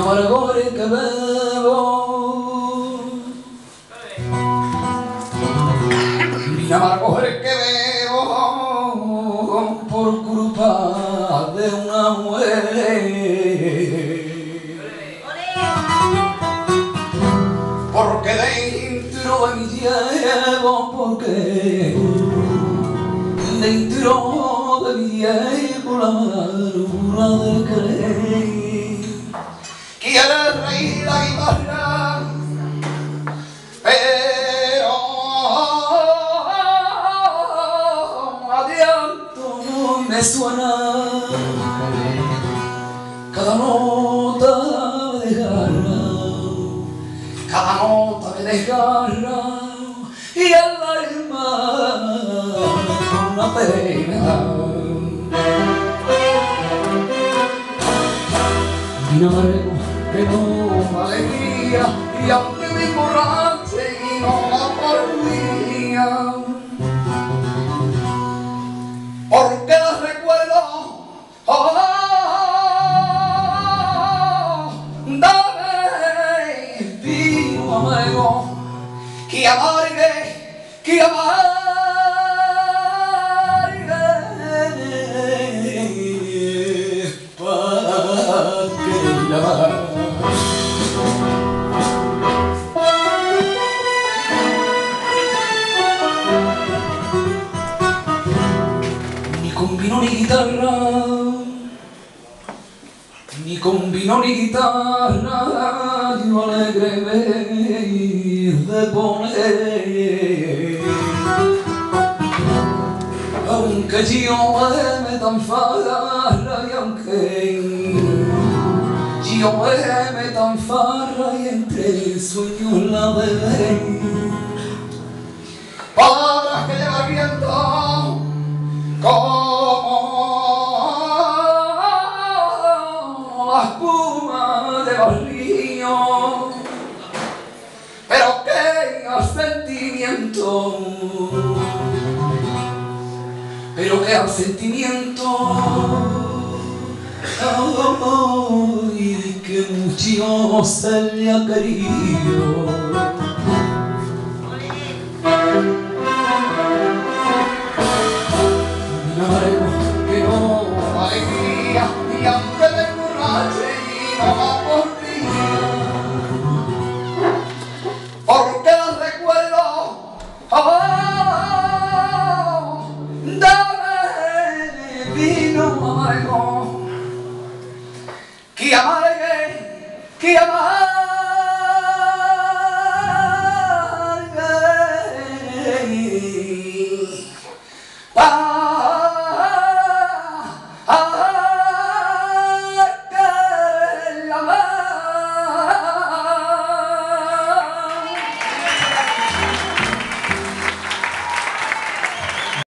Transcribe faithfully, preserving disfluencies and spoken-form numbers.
amargor que bebo, mi amargor que bebo por culpa de una mujer, porque dentro de mi llevo, porque dentro de mi llevo la amargura de creer. Quiere reír la guitarra, pero adianto no me suena. Cada nota me desgarra, cada nota me desgarra, y el alma una pena. Y no amargo que no alegría, y aunque me emborrache y no la volvía, porque la recuerdo, oh, dame vino amargo, que amargue, que amargue, pa' que la ni con vino ni guitarra, ni con vino ni guitarra, yo alegre me de poner. Aunque yo me tan farra y aunque yo me tan farra y entre sueños la bebé, palabras que lleva el viento como la espuma de los ríos, pero que al sentimiento, pero que al sentimiento, ay, que mucho se le ha querido. Mi amargo que no alegría,